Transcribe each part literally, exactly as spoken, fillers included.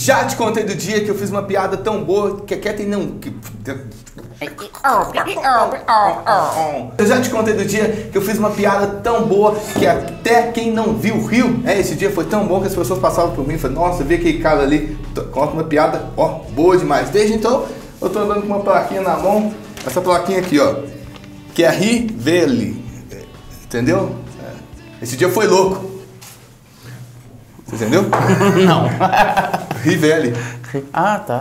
Já te contei do dia que eu fiz uma piada tão boa que até tem não... Que... Eu já te contei do dia que eu fiz uma piada tão boa que até quem não viu, riu. É, esse dia foi tão bom que as pessoas passavam por mim e falaram, nossa, vê aquele cara ali, conta uma piada, ó, boa demais. Desde então, eu tô andando com uma plaquinha na mão, essa plaquinha aqui, ó, que é Rivelli, entendeu? Esse dia foi louco. Você entendeu? Não. Rivelli. Ah, tá.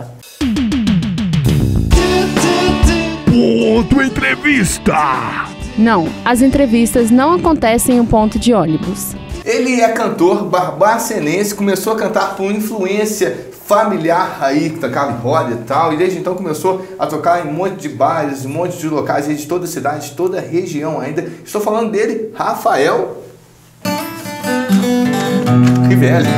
Ponto Entrevista. Não, as entrevistas não acontecem em um ponto de ônibus. Ele é cantor barbacenense, começou a cantar por influência familiar aí, que tocava em roda e tal, e desde então começou a tocar em um monte de bares, um monte de locais de toda a cidade, de toda a região ainda. Estou falando dele, Rafael Rivelli.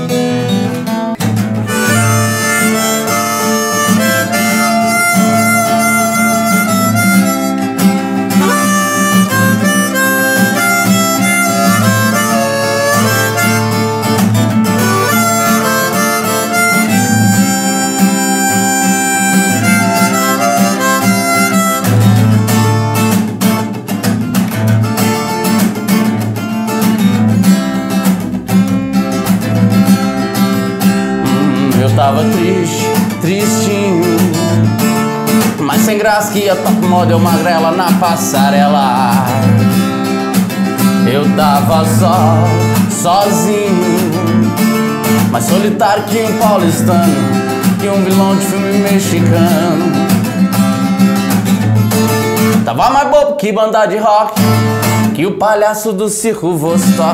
Tava triste, tristinho, mas sem graça que ia top model magrela na passarela. Eu tava só, sozinho, mais solitário que um paulistano, que um vilão de filme mexicano. Tava mais bobo que banda de rock, que o palhaço do circo Vostok.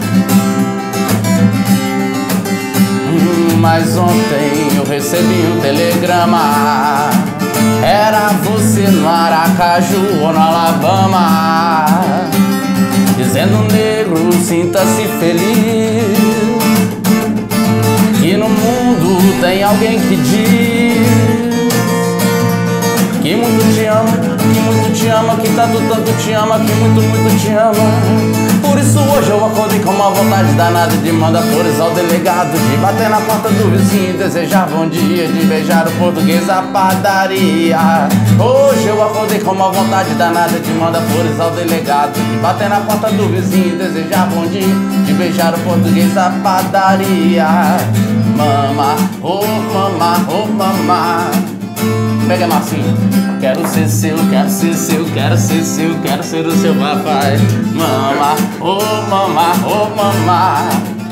Mas ontem eu recebi um telegrama, era você no Aracaju ou no Alabama, dizendo, negro, sinta-se feliz, que no mundo tem alguém que diz que muito te ama, que muito te ama, que tanto, tanto te ama, que muito, muito te ama. Por isso hoje eu acordei com uma vontade danada de mandar flores ao delegado, de bater na porta do vizinho e desejar bom dia, de beijar o português à padaria. Hoje eu acordei com uma vontade danada de mandar flores ao delegado, de bater na porta do vizinho e desejar bom dia, de beijar o português à padaria. Mama, oh mama, oh mama. Pega Marcinho. Quero ser seu, quero ser seu, quero ser seu, quero ser o seu papai. Mama, oh mama, oh mama.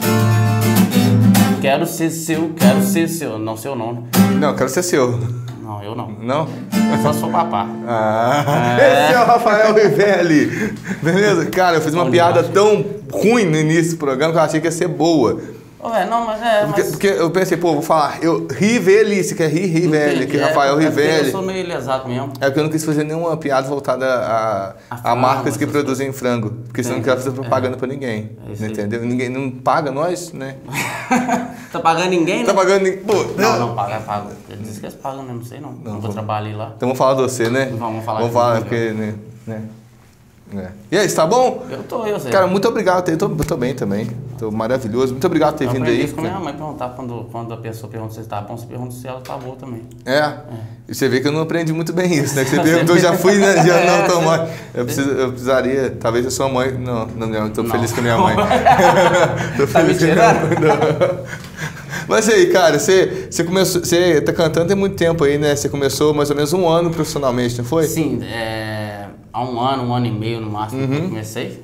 Quero ser seu, quero ser seu, não seu nome. Não, quero ser seu. Não, eu não. Não? Eu só sou papá. Ah, é. Esse é o Rafael Rivelli. Beleza? Cara, eu fiz uma piada tão ruim no início do programa que eu achei que ia ser boa. Ué, não, mas é... Porque, mas... porque eu pensei, pô, vou falar, eu Rivelli, você quer rir, Rivelli, que é, Rafael é Rivelli. Eu sou meio exato mesmo. É porque eu não quis fazer nenhuma piada voltada a, a, a marcas que produzem frango. Porque senão não quero fazer propaganda é. pra ninguém. É entendeu? Ninguém não paga nós, né? Tá pagando ninguém, né? Tá pagando ninguém. Pô, não, não, paga, paga. Eles dizem que eles pagam, né? Não sei não. Não, não vou trabalhar lá. Então vamos falar de você, né? Vamos falar Vamos falar, porque, né? né? É. E aí, tá bom? Eu tô, eu sei. Cara, muito obrigado. Eu tô, eu tô bem também. Tô maravilhoso. Muito obrigado por ter eu vindo aí. Isso com minha mãe perguntar quando, quando a pessoa pergunta se tá bom, você pergunta se ela tá boa também. É? é? E você vê que eu não aprendi muito bem isso, né? Que você perguntou, já fui, né? Já é, não tô mãe. Eu, preciso, eu precisaria, talvez a sua mãe. Não, não, não, eu tô não. feliz com a minha mãe. Tô tá feliz me com a minha mãe. Mas aí, cara, você, você começou. Você tá cantando tem muito tempo aí, né? Você começou mais ou menos um ano profissionalmente, não foi? Sim, é. Há um ano, um ano e meio no máximo uhum. que eu comecei.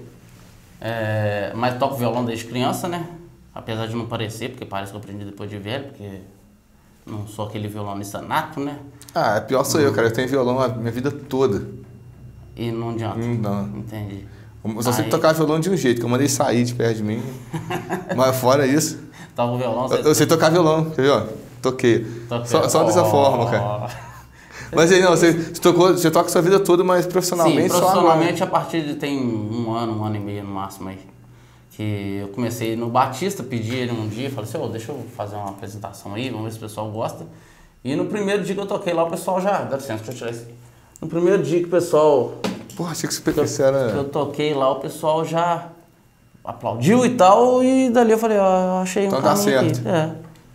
É, mas toco violão desde criança, né? Apesar de não parecer, porque parece que eu aprendi depois de velho, porque não sou aquele violonista nato, né? Ah, pior sou uhum. eu, cara. Eu tenho violão a minha vida toda. E não adianta? Hum, não. Entendi. Eu só sei Aí... tocar violão de um jeito, que eu mandei sair de perto de mim. Mas fora isso... Toca o violão? Eu, eu sei tocar violão, quer ver? Toquei. Toquei. Só, só dessa oh. forma, cara. Mas aí, não, você, você, tocou, você toca a sua vida toda, mas profissionalmente, Sim, profissionalmente só a partir de tem um ano, um ano e meio no máximo aí. Que eu comecei no Batista, pedi ele um dia, falei assim, oh, deixa eu fazer uma apresentação aí, vamos ver se o pessoal gosta. E no primeiro dia que eu toquei lá, o pessoal já... Dá licença, deixa eu tirar isso aqui. No primeiro dia que o pessoal... Porra, achei que você que eu, era... que eu toquei lá, o pessoal já aplaudiu e tal, e dali eu falei, ó, oh, eu achei então um caminho dá certo. aqui. É.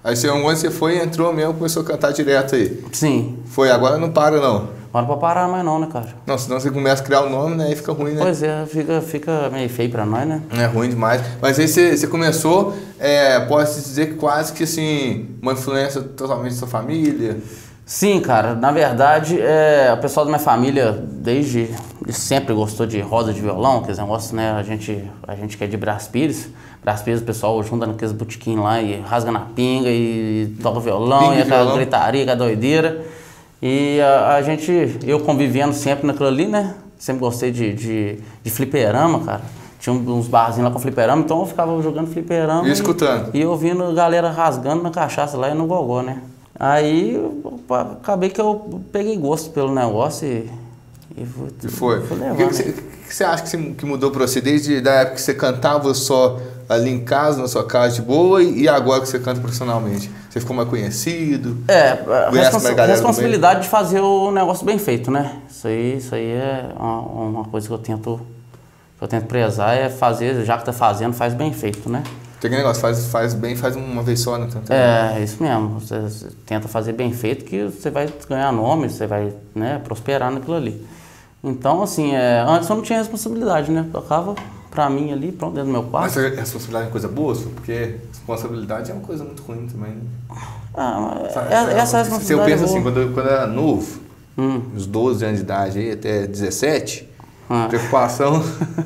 Aí você, onde você foi, entrou mesmo, começou a cantar direto aí. Sim. Foi, agora não para não. Agora não pode parar mais não, né, cara? Não, senão você começa a criar o nome, né? Aí fica ruim, né? Pois é, fica, fica meio feio pra nós, né? É ruim demais. Mas aí você, você começou, é, pode-se dizer que quase que assim, uma influência totalmente da sua família. Sim, cara, na verdade, é, o pessoal da minha família, desde sempre gostou de roda de violão, aqueles negócios, né? A gente, a gente que é de Brás Pires, Brás Pires, o pessoal junta naqueles botequim lá e rasga na pinga e toca violão, pinga e aquela violão. Gritaria, aquela doideira. E a, a gente, eu convivendo sempre naquilo ali, né? Sempre gostei de, de, de fliperama, cara. Tinha uns barzinhos lá com fliperama, então eu ficava jogando fliperama. E, e escutando. E ouvindo a galera rasgando na cachaça lá e no gogó, né? Aí eu, acabei que eu peguei gosto pelo negócio e... E foi? E foi. Fui levar, o que, né? que, você, que você acha que, você, que mudou pra você? Desde a época que você cantava só ali em casa, na sua casa de boa, e agora que você canta profissionalmente? Você ficou mais conhecido? É, a respons responsabilidade de fazer o negócio bem feito, né? Isso aí, isso aí é uma, uma coisa que eu tento, que eu tento prezar, é fazer, já que tá fazendo, faz bem feito, né? Tem aquele negócio, faz, faz bem, faz uma vez só, né? Tanto é, é, isso mesmo. Você, você tenta fazer bem feito que você vai ganhar nome, você vai, né, prosperar naquilo ali. Então, assim, é, antes eu não tinha responsabilidade, né? Tocava pra mim ali, pronto, dentro do meu quarto. Mas a responsabilidade é uma coisa boa, porque responsabilidade é uma coisa muito ruim também, né? Ah, é, essa responsabilidade se eu penso é assim, quando eu, quando eu era novo, hum. uns doze anos de idade aí, até dezessete, ah. preocupação...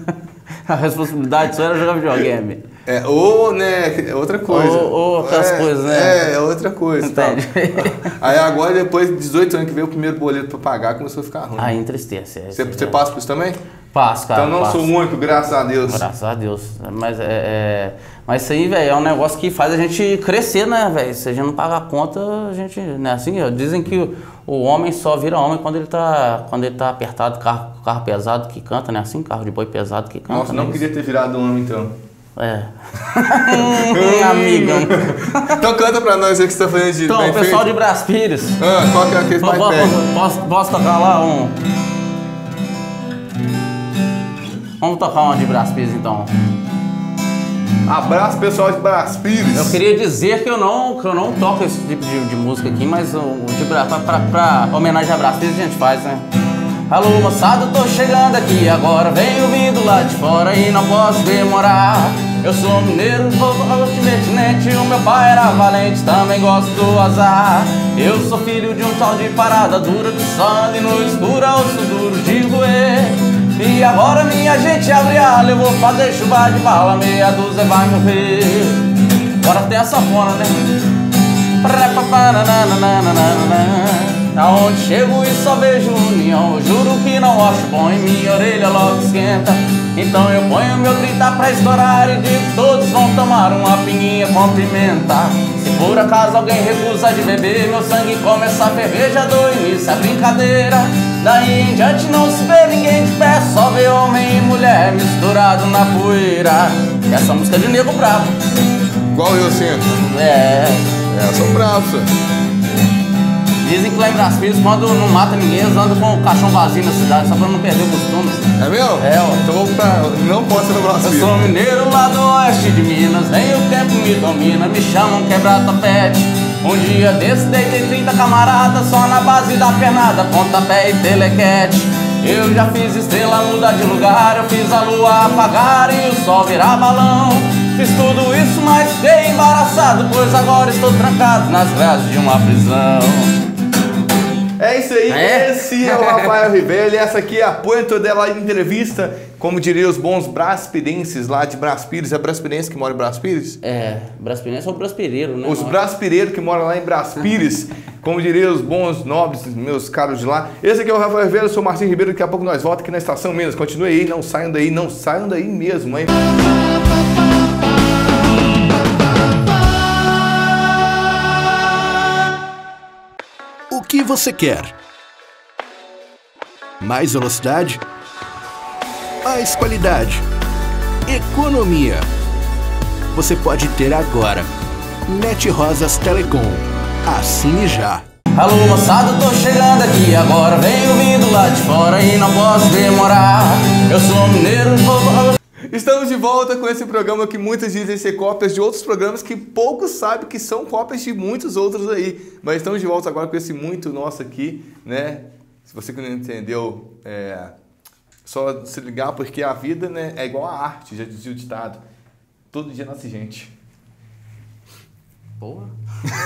A responsabilidade só era jogar videogame. É, ou, né, outra coisa. Ou, ou aquelas é, coisas, né? É, é outra coisa. Entende? Aí agora, depois de dezoito anos que veio o primeiro boleto pra pagar, começou a ficar ruim. Aí entristece. Você, você passa por isso também? Passo, cara. Então não passo. sou muito, graças a Deus. Graças a Deus. Mas, é, é, mas isso aí, velho, é um negócio que faz a gente crescer, né, velho? Se a gente não paga a conta, a gente... Né, assim, ó, dizem que o homem só vira homem quando ele tá, quando ele tá apertado, carro, carro pesado que canta, né? Assim, carro de boi pesado que canta. Nossa, não né? queria ter virado homem, então. É. Amiga. Então canta pra nós aí que você tá fazendo de Então, o pessoal feito. de Brás Pires. Ah, qual que é aquele mais posso, posso, posso tocar lá um... Vamos tocar uma de Brás Pires, então. Abraço, pessoal de Brás Pires. Eu queria dizer que eu não, que eu não toco esse tipo de, de música aqui, mas o de Brás, pra, pra, pra homenagem a Brás Pires a gente faz, né? Alô, moçada, tô chegando aqui agora, venho vindo lá de fora e não posso demorar. Eu sou mineiro, vou ultimamente, o meu pai era valente, também gosto do azar. Eu sou filho de um tal de parada dura que só anda no escuro, osso duro de roer. E agora minha gente abre ala, eu vou fazer chuva de bala, meia dúzia vai morrer. Agora tem a sanfona, né? Aonde chego e só vejo união, juro que não acho bom e minha orelha logo esquenta. Então eu ponho meu trinta pra estourar e digo que todos vão tomar uma pinguinha com pimenta. Se por acaso alguém recusa de beber, meu sangue começa a ferver, já dou início à brincadeira. Daí em diante não se vê ninguém de pé, só vê homem e mulher misturado na poeira. Essa música é de nego bravo. Igual eu sempre. É. É, eu sou bravo, senhor. Dizem que lá em Brás Pires, quando não mata ninguém, eles andam com o caixão vazio na cidade, só pra não perder o costume. É mesmo? É, ó. Então pra... não posso ser no Brás Pires. Eu sou mineiro lá do oeste de Minas, nem o tempo me domina, me chamam quebra-tapete. Um dia desse deitei trinta camaradas, só na base da pernada, pontapé e telequete. Eu já fiz estrela mudar de lugar, eu fiz a lua apagar e o sol virar balão. Fiz tudo isso, mas fiquei embaraçado, pois agora estou trancado nas grades de uma prisão. É isso aí, é? Esse é o Rafael Ribeiro e essa aqui é a Puerto dela entrevista, como diria os bons braspirenses lá de Brás Pires. É braspirense que mora em Brás Pires? É, braspirense ou braspireiro, né? Os braspireiros que moram lá em Brás Pires, como diria os bons nobres, meus caros de lá. Esse aqui é o Rafael Ribeiro, eu sou o Marcinho Ribeiro, daqui a pouco nós voltamos aqui na Estação Minas. Continue aí, não saiam daí, não saiam daí mesmo, hein? O que você quer? Mais velocidade? Mais qualidade? Economia? Você pode ter agora. Net Rosas Telecom. Assine já. Alô, moçada, tô chegando aqui agora, venho vindo lá de fora e não posso demorar. Eu sou mineiro, vou... Estamos de volta com esse programa que muitos dizem ser cópias de outros programas que poucos sabem que são cópias de muitos outros aí. Mas estamos de volta agora com esse muito nosso aqui, né? Se você que não entendeu, é só se ligar, porque a vida, né, é igual a arte, já dizia o ditado. Todo dia nasce gente. Boa.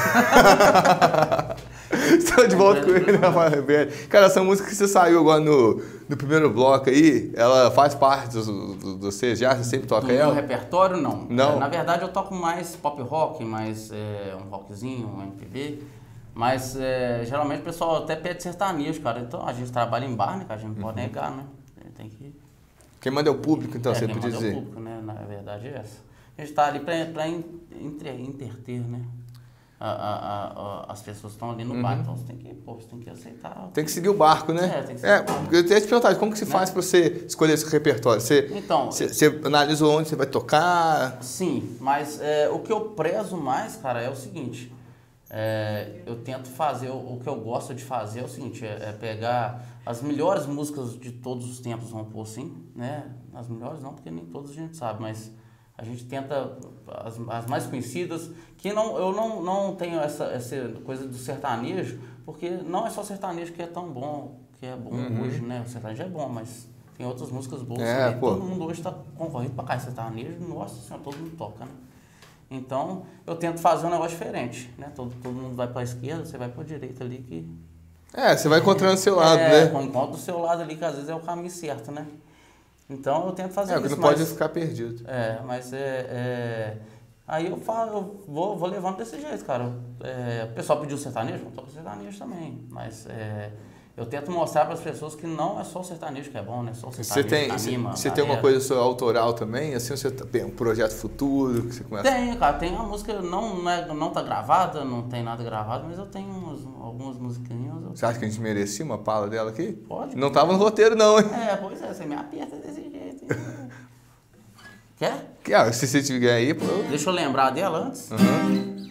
Estou de volta com ele, Rafael Ribeiro. Cara, essa música que você saiu agora no, no primeiro bloco aí, ela faz parte do, do, do você já? Você sempre toca do ela? meu repertório, não. Não? É, na verdade, eu toco mais pop rock, mais é, um rockzinho, um M P B. Mas, é, geralmente, o pessoal até pede sertanejo, cara. Então, a gente trabalha em bar, né, cara? A gente não pode negar, né? Tem que... Quem manda é o público, então, é, você quem podia manda dizer. É o público, né? Na verdade é essa. A gente tá ali pra, pra inter, interter, né? A, a, a, as pessoas estão ali no Uhum. bar, então você tem que, pô, você tem que aceitar. Tem que seguir o barco, né? É, tem que seguir é, o barco. eu ia te perguntar, como que se Né? faz pra você escolher esse repertório? Você, Então, você, você analisa onde você vai tocar? sim, mas é, o que eu prezo mais, cara, é o seguinte. É, eu tento fazer, o, o que eu gosto de fazer é o seguinte, é, é pegar as melhores músicas de todos os tempos, vamos pôr assim, né? As melhores não, porque nem todas a gente sabe, mas a gente tenta as, as mais conhecidas, que não, eu não, não tenho essa, essa coisa do sertanejo, porque não é só sertanejo que é tão bom, que é bom Uhum. hoje, né? O sertanejo é bom, mas tem outras músicas boas É, também. pô. Todo mundo hoje está concorrendo para cair sertanejo, nossa senhora, todo mundo toca, né? Então, eu tento fazer um negócio diferente, né? Todo, todo mundo vai para a esquerda, você vai para a direita ali que... É, você vai encontrando o seu lado, é, né? encontra o seu lado ali, que às vezes é o caminho certo, né? Então, eu tento fazer É, isso, porque não mas... pode ficar perdido. É, mas é... é... Aí eu falo, eu vou, vou levando desse jeito, cara. É, o pessoal pediu sertanejo, eu toco sertanejo também, mas... É, eu tento mostrar para as pessoas que não é só o sertanejo que é bom, né? Só o Você sertanejo tem, que você, anima. você a tem uma galera. coisa sua autoral também? Assim, você tem um projeto futuro que você começa... Tem, cara, tem uma música, não, não, é, não tá gravada, não tem nada gravado, mas eu tenho uns, algumas musiquinhas. Eu... Você acha que a gente merecia uma pala dela aqui? Pode. Não tava no roteiro, não, hein? É, pois é, você me aperta desse jeito. hein? Quer? Que, ah, se você tiver aí, pô... Deixa eu lembrar dela antes. Uhum.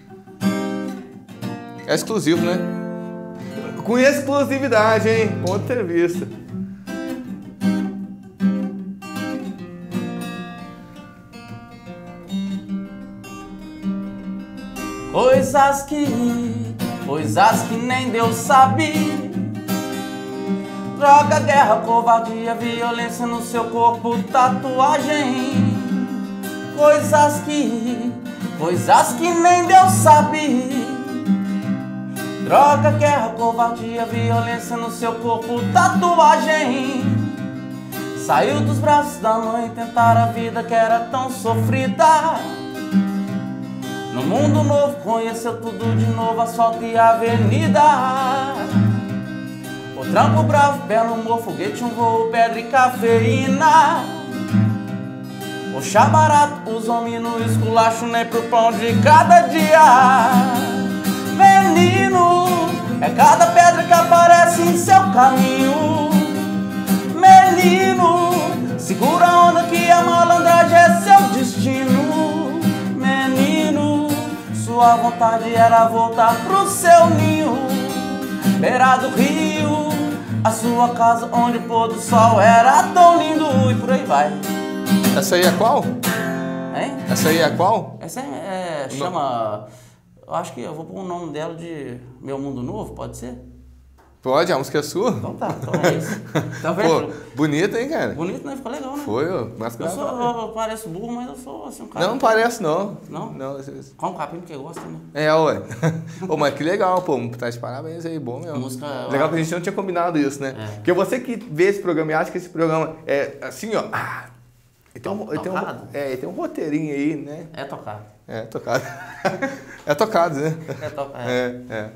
É exclusivo, né? Com exclusividade, hein? Ponto de entrevista. Coisas que, coisas que nem Deus sabe. Droga, guerra, covardia, violência no seu corpo, tatuagem. Coisas que, coisas que nem Deus sabe. Droga, guerra, covardia, violência no seu corpo, tatuagem. Saiu dos braços da mãe tentar a vida que era tão sofrida. No mundo novo conheceu tudo de novo, asfalto e avenida. O trampo bravo, pé no morro, foguete, um voo, pedra e cafeína. O chá barato, os homens no esculacho, nem pro pão de cada dia. Menino, é cada pedra que aparece em seu caminho. Menino, segura a onda que a malandragem é seu destino. Menino, sua vontade era voltar pro seu ninho. Beira do rio, a sua casa onde o pôr do sol era tão lindo. E por aí vai. Essa aí é qual? Hein? Essa aí é qual? Essa é, é chama... Eu acho que eu vou pôr o nome dela de Meu Mundo Novo, pode ser? Pode, a música é sua? Então tá, então é isso. Tá Pô, vendo? bonita, hein, cara? Bonito, né? Ficou legal, né? Foi, ó. Mas Eu, sou, eu, eu pareço burro, mas eu sou assim um cara... Não, não parece, não. Não? Não, esse- Com o capim que gosta, né? É, ué. Ô, mas que legal, pô. Tá de parabéns aí, bom mesmo. A música- Legal que a gente não tinha combinado isso, né? É. Porque você que vê esse programa e acha que esse programa é assim, ó. Ah, ele tem um, ele tem um, Tocado? é, ele tem um roteirinho aí, né? É tocado. É, tocado. É tocado, né? É tocado. É, é.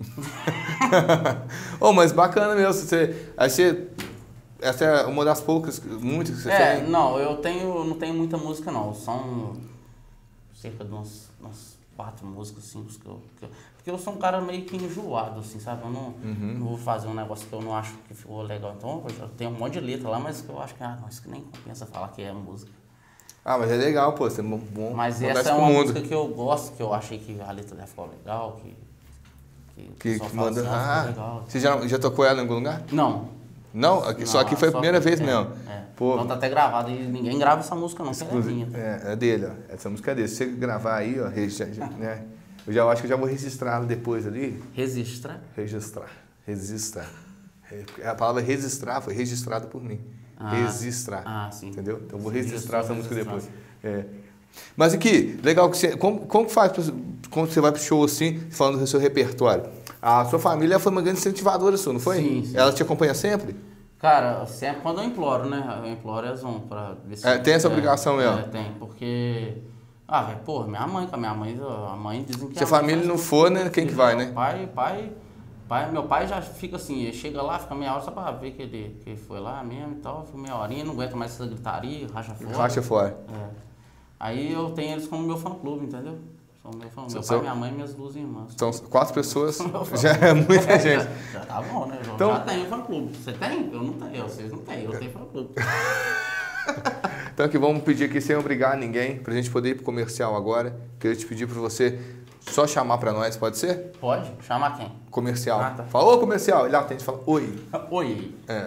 Ô, mas bacana mesmo. Você, aí você, essa é uma das poucas, muitas que você É, tem. não, eu tenho, não tenho muita música não, são cerca de umas, umas quatro músicas, cinco que eu, que eu... Porque eu sou um cara meio que enjoado, assim, sabe? Eu não, Uhum. não vou fazer um negócio que eu não acho que ficou legal. Então, eu já tenho um monte de letra lá, mas que eu acho que, ah, não, isso que nem compensa falar que é música. Ah, mas é legal, pô. Você é bom. bom Mas mandar essa isso é pro uma mundo. música que eu gosto, que eu achei que a letra dela ficou legal, que... Que, o Que, pessoal que fala manda. assim, Ah, ficou legal. você já, já tocou ela em algum lugar? Não, Não? Aqui, Não, só aqui foi a primeira aqui, vez é, mesmo. É. Pô, Então tá até gravado e ninguém grava essa música não, que ela é minha. É, é dele, ó. Essa música é dele. Se você gravar aí, ó, registra, né? Eu já acho que eu já vou registrar depois ali. Registra? Registrar. Registrar. A palavra registrar foi registrada por mim. Ah, registrar. Ah, sim. Entendeu? Então eu vou Sim, registrar essa registrar, música registrar. depois. É. Mas aqui, legal que você. Como, como que faz pra, quando você vai pro show assim, falando do seu repertório? A sua família foi uma grande incentivadora sua, não foi? Sim, sim. Ela te acompanha sempre? Cara, sempre quando eu imploro, né? Eu imploro eles vão pra ver se... É, tem essa é, obrigação mesmo? É, tem, porque... Ah, velho, porra, minha mãe, com a minha mãe, a mãe dizem que... Se a família faz não tudo. for, né? Quem que vai, né? Pai, pai, pai, meu pai já fica assim, ele chega lá, fica meia hora só pra ver que ele, que ele foi lá mesmo e tal, fica meia horinha, não aguenta mais essa gritaria, racha fora. Racha fora. É. Aí eu tenho eles como meu fã-clube, entendeu? São meu fã, meu São- pai, minha mãe e minhas duas irmãs. Então, quatro pessoas já é muita gente. Já, já tá bom, né? Eu Então- já tenho fã-clube. Você tem? Eu não tenho. Vocês não têm. Eu tenho fã-clube. Então aqui vamos pedir aqui sem obrigar ninguém, pra gente poder ir pro comercial agora. Queria te pedir pra você só chamar pra nós, pode ser? Pode? Chamar quem? Comercial. Ah, tá. Fala, ô comercial. Ele atende e fala, oi. Oi. É.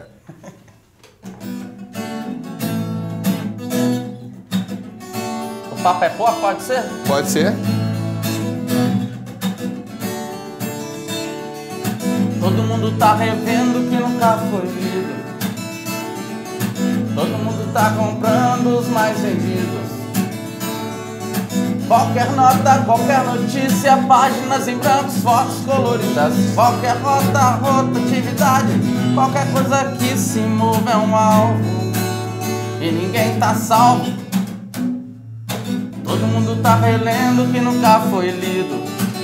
O papo é pop, pode ser? Pode ser? Todo mundo tá revendo que nunca foi lido. Todo mundo tá comprando os mais vendidos. Qualquer nota, qualquer notícia, páginas em brancos, fotos coloridas. Qualquer rota, rotatividade, qualquer coisa que se move é um alvo. E ninguém tá salvo. Todo mundo tá relendo que nunca foi lido.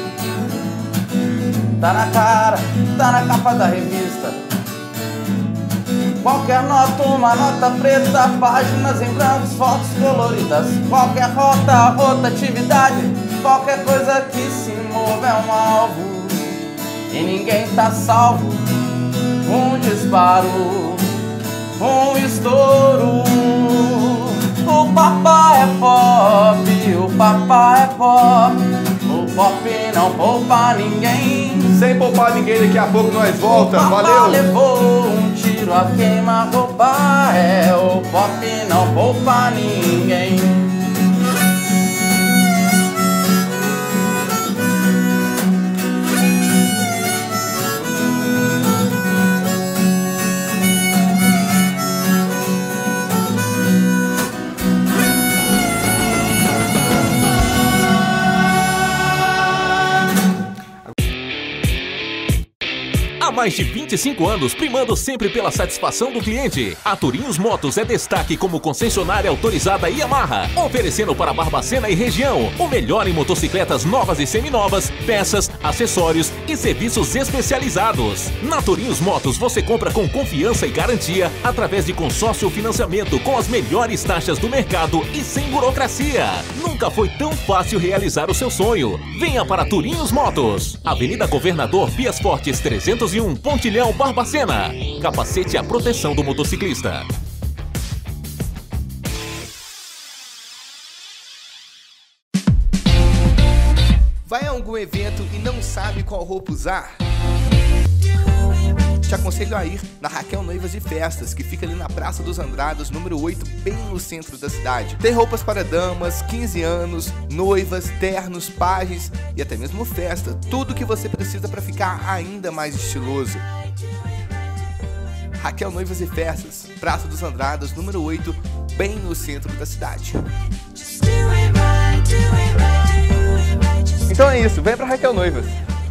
Tá na cara, tá na capa da revista. Qualquer nota, uma nota preta, páginas em brancos, fotos coloridas. Qualquer rota, rotatividade, qualquer coisa que se move é um alvo. E ninguém tá salvo. Um disparo, um estouro. O papai é pop, o papai é pop. O pop não poupa ninguém. Sem poupar ninguém, daqui a pouco nós volta. O papá Valeu! levou um tiro a queima-roupa. É, o pop não poupa ninguém. Há mais de vinte e cinco anos, primando sempre pela satisfação do cliente. A Turinhos Motos é destaque como concessionária autorizada Yamaha, oferecendo para Barbacena e região o melhor em motocicletas novas e seminovas, peças, acessórios e serviços especializados. Na Turinhos Motos você compra com confiança e garantia através de consórcio ou financiamento com as melhores taxas do mercado e sem burocracia. Nunca foi tão fácil realizar o seu sonho. Venha para Turinhos Motos, Avenida Governador Vias Fortes trezentos e um, Pontilhão, Barbacena. Capacete à proteção do motociclista. Vai a algum evento e não sabe qual roupa usar? Te aconselho a ir na Raquel Noivas e Festas, que fica ali na Praça dos Andradas, número oito, bem no centro da cidade. Tem roupas para damas, quinze anos, noivas, ternos, pagens e até mesmo festa. Tudo que você precisa para ficar ainda mais estiloso. Raquel Noivas e Festas, Praça dos Andradas, número oito, bem no centro da cidade. Então é isso, vem pra Raquel Noivas.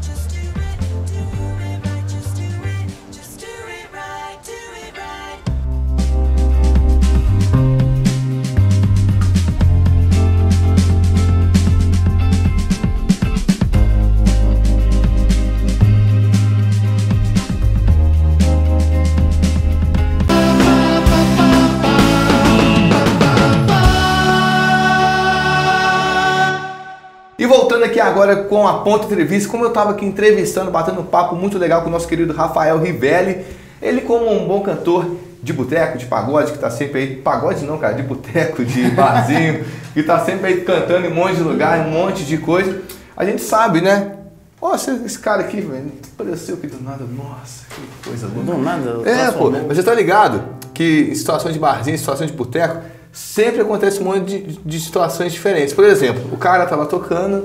E voltando aqui agora com a Ponto Entrevista, como eu estava aqui entrevistando, batendo um papo muito legal com o nosso querido Rafael Rivelli, ele como um bom cantor de boteco, de pagode, que está sempre aí, pagode não, cara, de boteco, de barzinho, que está sempre aí cantando em um monte de lugar, em um monte de coisa, a gente sabe, né, Ó, esse, esse cara aqui, velho, apareceu aqui do nada. Nossa, que coisa louca. Do nada. É, pô, mas você tá ligado que em situações de barzinho, em situações de boteco, sempre acontece um monte de, de situações diferentes. Por exemplo, o cara tava tocando...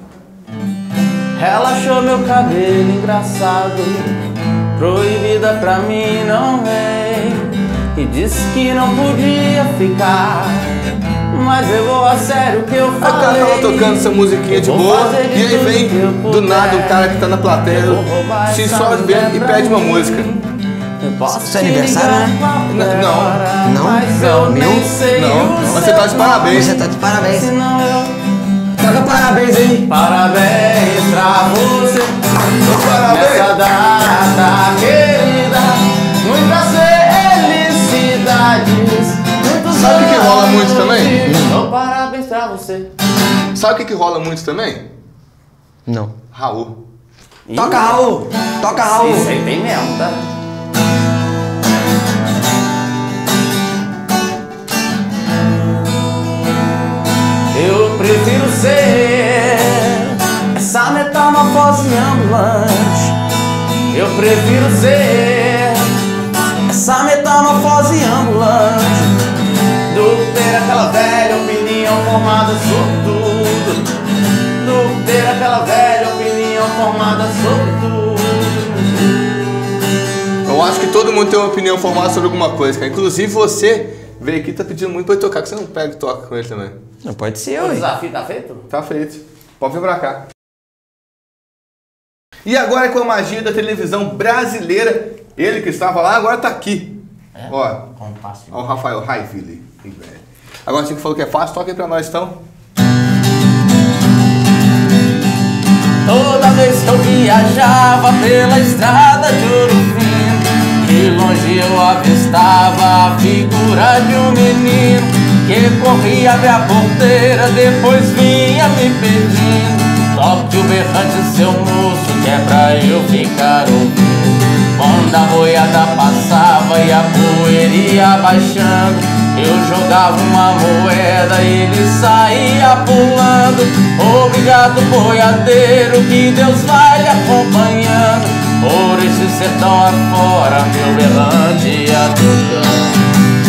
Relaxou meu cabelo engraçado, proibida pra mim não vem. E disse que não podia ficar, mas levou a sério o que eu falei. A cara tava tocando essa musiquinha de boa, e aí vem do nada o cara que tá na plateia, se sobe bem e pede uma música. Isso é aniversário, né? Não. Não? Mas eu Meu? nem sei Não, o mas você tá de seu parabéns. Você tá de parabéns. Senão eu... Toca parabéns aí. Parabéns pra você Parabéns. nessa data querida. Muitas felicidades. Muitos Sabe o que que rola anos muito também? de- Então, parabéns pra você. Sabe o que, que rola muito também? Não. Raul. Toca, Raul. Toca, Raul. Isso aí tem mesmo, tá? Eu prefiro ser essa metamorfose ambulante. Eu prefiro ser essa metamorfose ambulante do ter aquela velha opinião formada sobre tudo, do ter aquela velha opinião formada sobre tudo. Eu acho que todo mundo tem uma opinião formada sobre alguma coisa, cara. Inclusive você veio aqui e tá pedindo muito pra ele tocar, que você não pega e toca com ele também. Não pode ser, O ué. desafio tá feito? Tá feito. Pode vir pra cá. E agora com a magia da televisão brasileira, ele que estava lá, agora tá aqui. É? Ó, Como fácil. ó o Rafael Raiville. Agora você que falou que é fácil, toca aí pra nós então. Toda vez que eu viajava pela estrada de Ouro Fino, de longe eu avistava a figura de um menino que corria até a porteira, depois vinha me pedindo: toque o berrante, seu moço, que é pra eu ficar ouvindo. Quando a boiada passava e a poeira ia baixando, eu jogava uma moeda e ele saía pulando. Obrigado, boiadeiro, que Deus vai lhe acompanhando. Por esse sertão afora, meu berrante ia tocando.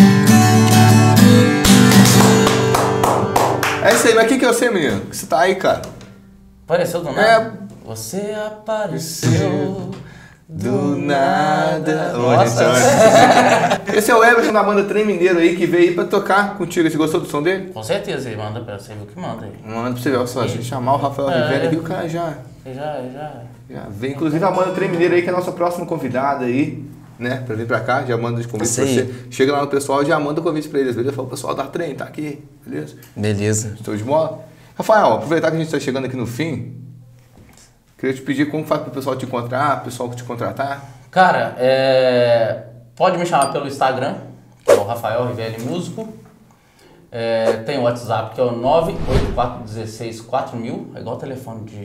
É isso aí, mas o que que eu sei, menino? Que você tá aí, cara? Apareceu do nada? É. Você apareceu Do nada. Nossa. Esse é o Everton da banda Trem Mineiro aí, que veio aí pra tocar contigo. Você gostou do som dele? Com certeza, ele manda pra você ver o que manda aí. Manda pra você ver, só, se chamar o Rafael É. Rivera aqui, o cara já, Ele já, ele já... já vem. Inclusive a banda Trem Mineiro aí, que é a nossa próxima convidada aí, né? Pra vir pra cá, já manda os convites pra Isso aí. você. Chega lá no pessoal, já manda o convite pra eles, beleza? Fala, o pessoal da Trem, tá aqui, beleza? Beleza. Estou de bola. Rafael, aproveitar que a gente tá chegando aqui no fim, queria te pedir como faz pro pessoal te encontrar, o pessoal te contratar. Cara, é... pode me chamar pelo Instagram, que é o Rafael Rivelli Músico. É... Tem o WhatsApp, que é o nove oito quatro um seis quatro mil. É igual o telefone de...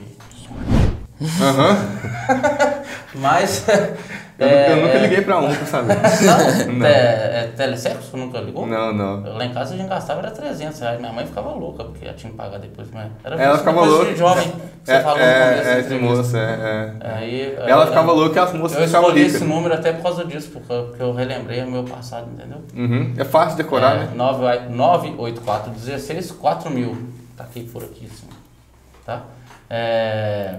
Aham. Mas... Eu, é... eu nunca liguei pra um pra saber. Não? Não. É, é telesexo? Nunca ligou? Não, não. Lá em casa a gente gastava era trezentos reais. Minha mãe ficava louca, porque ela tinha que pagar depois. Mas era Ela isso, ficava coisa louca. de jovem, você É, falou no é, começo da é, de entrevista. moça, é, é. Aí, Ela aí, ficava eu- louca e as moças Eu ficavam escolhi ricas. esse número até por causa disso, porque, porque eu relembrei o meu passado, entendeu? Uhum. É fácil de decorar, né? nove oito quatro um seis quatro mil. Tá aqui por aqui, assim. Tá? É...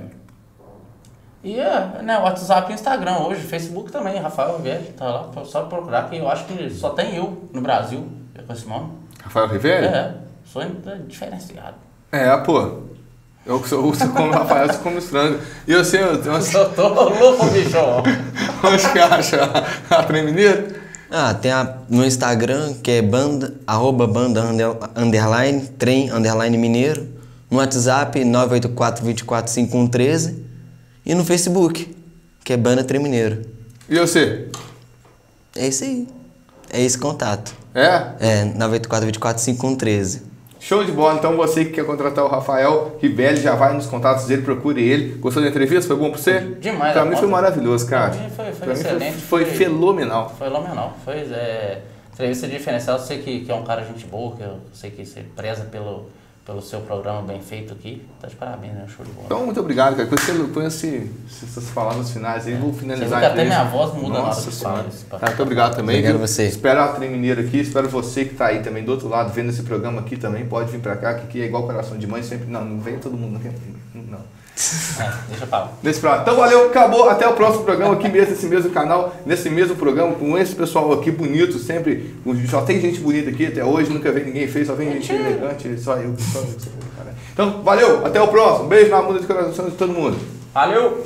E é, né, WhatsApp e Instagram hoje, Facebook também, Rafael Rivelli, tá lá, só procurar, que eu acho que só tem eu no Brasil com esse nome. Rafael Rivera? É, sou diferenciado. É, pô. Eu sou você como Rafael, você come os frangos. E eu sei, eu, eu, Eu tô louco, bicho. onde que acha a Trem Mineiro? Ah, tem a, no Instagram, que é banda, arroba banda under, underline, trem, underline mineiro. No WhatsApp, nove oito quatro, dois quatro, cinco um um três. E no Facebook, que é banda Trem Mineiro. E você? É isso aí. É esse contato. É? É, nove oito quatro, dois quatro, cinco um um três. Show de bola. Então você que quer contratar o Rafael Rivelli, já vai nos contatos dele, procure ele. Gostou da entrevista? Foi bom pra você? Demais, Pra a mim conta. foi maravilhoso, cara. Pra mim foi- foi Pra mim excelente, Foi, foi- fenomenal. Foi fenomenal. Foi é, entrevista diferencial. Eu sei que, que é um cara gente boa, que eu sei que você preza pelo, pelo seu programa bem feito aqui. Tá de parabéns, né? Show de bola. Então, muito obrigado, cara. Quando você esse, essas palavras finais aí, vou finalizar. Você viu que até minha voz muda na hora que Senhora. fala isso. Tá, muito obrigado também. Obrigado viu? a você. Espero a Trem Mineiro aqui, espero você que tá aí também do outro lado, vendo esse programa aqui também. Pode vir pra cá, que aqui é igual coração de mãe, sempre. Não, não vem todo mundo, não. não. É, deixa pra lá. Deixa pra lá. Então valeu, acabou. Até o próximo programa aqui mesmo, nesse mesmo canal, nesse mesmo programa, com esse pessoal aqui bonito, sempre. Só tem gente bonita aqui até hoje, nunca vi ninguém feio, só vem gente elegante, só eu. Só eu cara. Então, valeu, até o próximo. Beijo na bunda de coração de todo mundo. Valeu!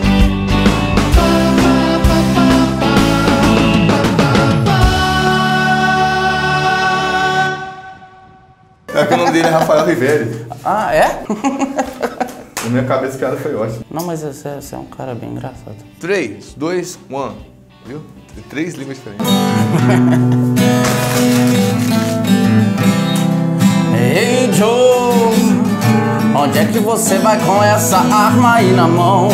É que o nome dele é Rafael Rivelli. Ah, é? Na minha cabeça a piada foi ótima. Não, mas você, você é um cara bem engraçado. três, dois, um. Viu? Tem três línguas diferentes. Ei, Joe, onde é que você vai com essa arma aí na mão?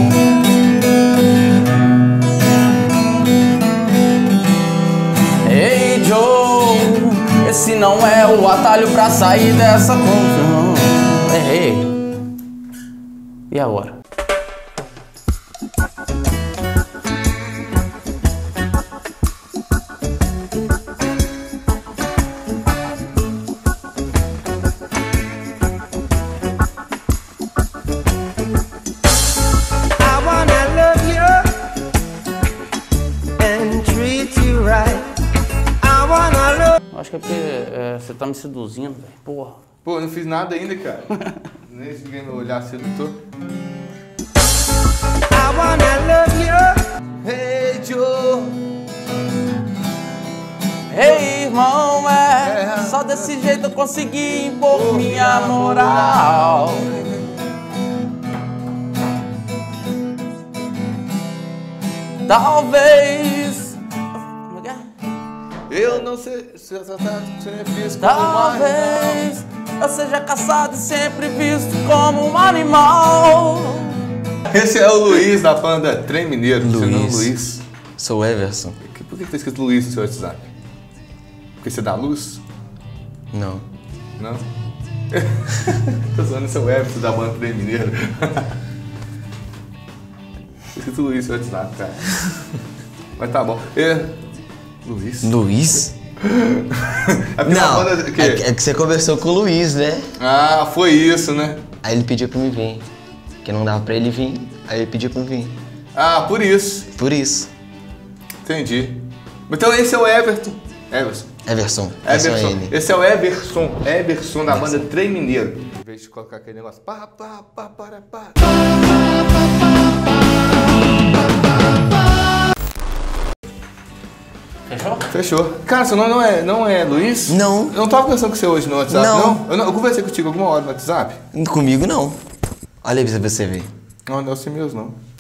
Ei, Joe, esse não é o atalho pra sair dessa confusão. Ei, e agora? Acho que é porque é, você tá me seduzindo, velho. Porra. Pô, eu não fiz nada ainda, cara. Nem se ninguém me olhar sedutor. I wanna love you. Hey, Joe. Ei, irmão, é, é só desse jeito eu consegui impor oh, minha moral. Talvez. Como é que é? Eu não sei se você tá sempre visto como Talvez eu seja caçado e sempre visto como um animal. Esse é o Luiz da banda Trem Mineiro. Luiz. Seu nome é Luiz. Sou o Everson. Por que tá escrito Luiz no seu WhatsApp? Porque você dá luz? Não. Não? Tô zoando, esse é o Everson da banda Trem Mineiro. Tá escrito Luiz no seu WhatsApp, cara. Mas tá bom. É... Luiz? Luiz? É Não, banda... que... é, que, é que você conversou com o Luiz, né? Ah, foi isso, né? Aí ele pediu pra mim vir. Que não dava pra ele vir, aí ele pediu pra mim vir. Ah, por isso. Por isso. Entendi. Então esse é o Everton. Everson. Everson. Everson. Everson é ele. Esse é o Everson. Everson da banda Trem Mineiro. Em vez de colocar aquele negócio. Pá, pá, pá, para, pá. Fechou? Fechou. Cara, seu nome não é, não é Luiz? Não. Eu não tava conversando com você hoje no WhatsApp, Não. não? Eu, não, eu conversei contigo alguma hora no WhatsApp? Comigo não. Olha aí pra você ver. Não, não é assim mesmo, não.